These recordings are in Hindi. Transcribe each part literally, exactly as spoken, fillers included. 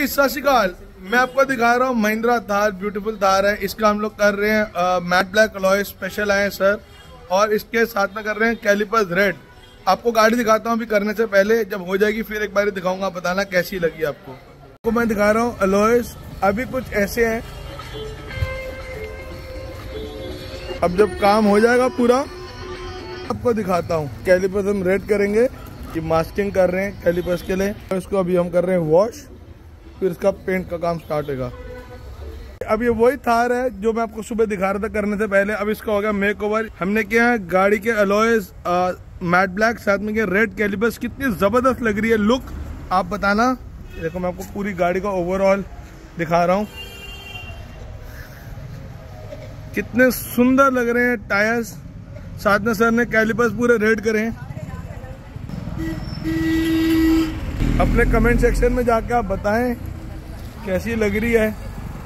जी सत श्री अकाल। मैं आपको दिखा रहा हूँ महिंद्रा थार, ब्यूटीफुल थार है। इसका हम लोग कर रहे हैं मैट ब्लैक अलॉय स्पेशल आए हैं सर, और इसके साथ में कर रहे हैं कैलिपर्स रेड। आपको गाड़ी दिखाता हूँ अभी करने से पहले, जब हो जाएगी फिर एक बार दिखाऊंगा, बताना कैसी लगी आपको। आपको मैं दिखा रहा हूँ अलॉयस अभी कुछ ऐसे हैं। अब जब काम हो जाएगा पूरा आपको दिखाता हूँ। कैलिपर्स हम रेड करेंगे, ये मास्किंग कर रहे हैं कैलिपर्स के लिए। इसको अभी हम कर रहे हैं वॉश, फिर इसका पेंट का काम स्टार्ट होगा। अब ये वही थार है जो मैं आपको सुबह दिखा रहा था करने से पहले। अब इसका हो गया मेक ओवर। हमने किया है गाड़ी के अलॉयज मैट ब्लैक, साथ में किया रेड कैलिपर्स। कितनी जबरदस्त लग रही है लुक, आप बताना। देखो मैं आपको पूरी गाड़ी का ओवरऑल दिखा रहा हूँ, कितने सुंदर लग रहे हैं टायर्स। साथ में सर ने कैलिपर्स पूरे रेड करे हैं। अपने कमेंट सेक्शन में जाके आप बताएं कैसी लग रही है।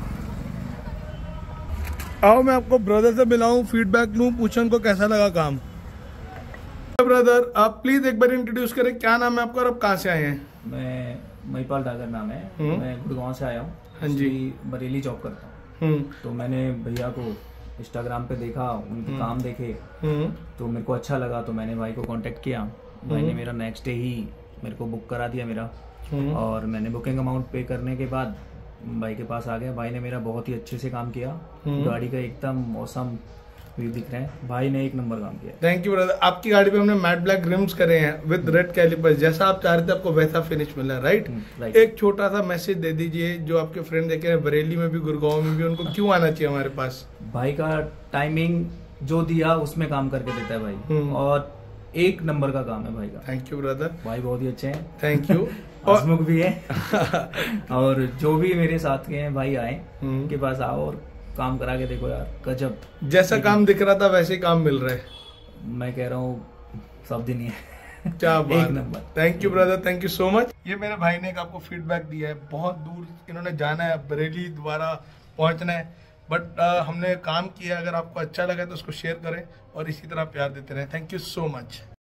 आओ मैं आपको ब्रदर से मिलाऊं, फीडबैक लूं, पूछूं उनको कैसा लगा काम। ब्रदर आप प्लीज एक बार इंट्रोड्यूस करें, क्या नाम है आपका और आप कहाँ से आए हैं? मैं महिपाल डागर नाम है, मैं गुड़गांव से आया हूँ। हाँ जी, बरेली जॉब करता हूँ। तो मैंने भैया को इंस्टाग्राम पे देखा, उनके काम देखे तो मेरे को अच्छा लगा, तो मैंने भाई को कांटेक्ट किया। भाई ने मेरा नेक्स्ट डे ही मेरे को बुक करा दिया मेरा, और मैंने बुकिंग अमाउंट पे करने के बाद भाई के पास आ गया। भाई ने मेरा बहुत ही अच्छे से काम किया, गाड़ी का एकदम मौसम व्यू दिख रहा है। भाई ने एक नंबर काम किया। Thank you brother. आपकी गाड़ी पे हमने मैट ब्लैक रिम्स करे हैं विद रेड कैलिपर्स, जैसा आप चाह रहे थे आपको वैसा फिनिश मिला है, राइट? राइट। एक छोटा सा मैसेज दे दीजिए जो आपके फ्रेंड देखे हैं बरेली में भी, गुड़गांव में भी, उनको क्यों आना चाहिए हमारे पास? भाई का टाइमिंग जो दिया उसमें काम करके देता है भाई, और एक नंबर का काम है भाई का। थैंक यू ब्रदर, भाई बहुत ही अच्छे हैं। Thank you. हसमुख भी है और जो भी मेरे साथ के हैं भाई आए के पास आओ और काम करा के देखो यार, गजब। जैसा काम दिख रहा था वैसे ही काम मिल रहा है। मैं कह रहा हूँ सब दिन ही है। क्या बात number. Thank you brother, thank you so much. ये मेरे भाई ने आपको फीडबैक दिया है, बहुत दूर इन्होंने जाना है, बरेली दोबारा पहुंचना है, बट uh, हमने काम किया। अगर आपको अच्छा लगा तो उसको शेयर करें और इसी तरह प्यार देते रहें। Thank you so much.